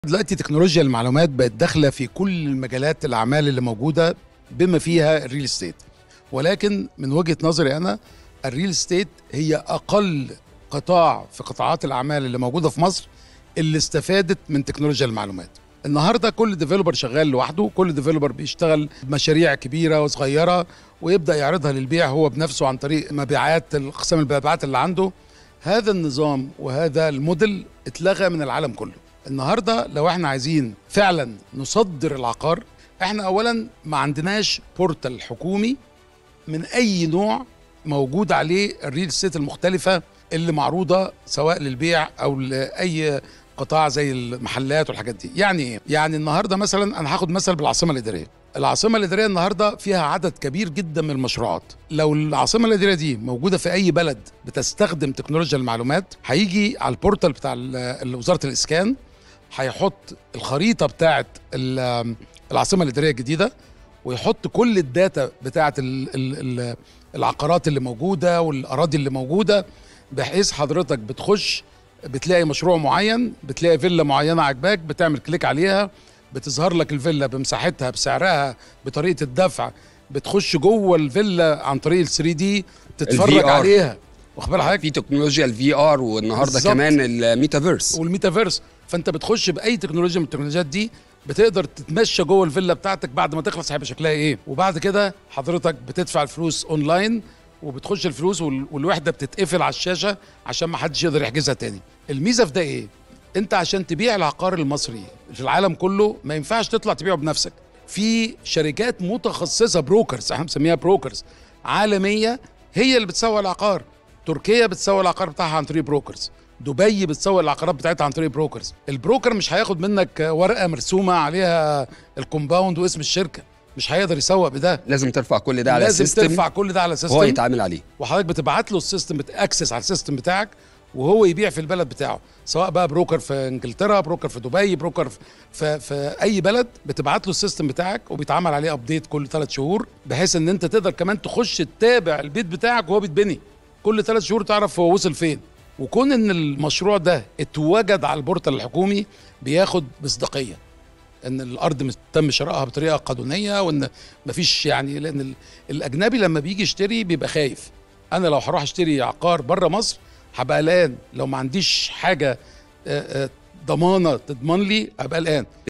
دلوقتي تكنولوجيا المعلومات بقت داخله في كل مجالات الاعمال اللي موجوده بما فيها الريل استيت. ولكن من وجهه نظري انا الريل استيت هي اقل قطاع في قطاعات الاعمال اللي موجوده في مصر اللي استفادت من تكنولوجيا المعلومات. النهارده كل ديفلوبر شغال لوحده، كل ديفلوبر بيشتغل بمشاريع كبيره وصغيره ويبدا يعرضها للبيع هو بنفسه عن طريق مبيعات اقسام المبيعات اللي عنده. هذا النظام وهذا الموديل اتلغى من العالم كله. النهارده لو احنا عايزين فعلا نصدر العقار، احنا اولا ما عندناش بورتال حكومي من اي نوع موجود عليه الريل استيت المختلفه اللي معروضه سواء للبيع او لاي قطاع زي المحلات والحاجات دي. يعني ايه؟ يعني النهارده مثلا انا هاخد مثل بالعاصمه الاداريه. العاصمه الاداريه النهارده فيها عدد كبير جدا من المشروعات. لو العاصمه الاداريه دي موجوده في اي بلد بتستخدم تكنولوجيا المعلومات، هيجي على البورتال بتاع وزاره الاسكان، هيحط الخريطه بتاعه العاصمه الاداريه الجديده، ويحط كل الداتا بتاعه العقارات اللي موجوده والاراضي اللي موجوده، بحيث حضرتك بتخش بتلاقي مشروع معين، بتلاقي فيلا معينه عجباك، بتعمل كليك عليها، بتظهر لك الفيلا بمساحتها بسعرها بطريقه الدفع، بتخش جوه الفيلا عن طريق ال3 دي تتفرج عليها. واخد بالك حضرتك؟ في تكنولوجيا الفي ار، والنهارده كمان الميتافيرس. والميتافيرس، فانت بتخش باي تكنولوجيا من التكنولوجيات دي بتقدر تتمشى جوه الفيلا بتاعتك بعد ما تخلص هيبقى شكلها ايه، وبعد كده حضرتك بتدفع الفلوس اونلاين وبتخش الفلوس والوحده بتتقفل على الشاشه عشان ما حدش يقدر يحجزها تاني. الميزه في ده ايه؟ انت عشان تبيع العقار المصري في العالم كله ما ينفعش تطلع تبيعه بنفسك. في شركات متخصصه بروكرز، احنا بنسميها بروكرز عالميه، هي اللي بتسوق العقار. تركيا بتسوق العقار بتاعها عن طريق بروكرز، دبي بتسوق العقارات بتاعتها عن طريق بروكرز. البروكر مش هياخد منك ورقه مرسومه عليها الكومباوند واسم الشركه، مش هيقدر يسوق بده. لازم ترفع كل ده على السيستم، لازم ترفع كل ده على سيستم هو يتعامل عليه، وحضرتك بتبعت له السيستم، بتاكسس على السيستم بتاعك وهو يبيع في البلد بتاعه، سواء بقى بروكر في انجلترا، بروكر في دبي، بروكر في اي بلد، بتبعت له السيستم بتاعك وبيتعمل عليه ابديت كل 3 شهور، بحيث ان انت تقدر كمان تخش تتابع البيت بتاعك وهو بيتبني كل 3 شهور، تعرف هو وصل فين. وكون ان المشروع ده اتوجد على البورتال الحكومي بياخد مصداقيه ان الارض تم شرائها بطريقه قانونيه، وان مفيش يعني، لان الاجنبي لما بيجي يشتري بيبقى خايف. انا لو هروح اشتري عقار بره مصر هبقى قلقان، لو ما عنديش حاجه ضمانه تضمن لي هبقى قلقان.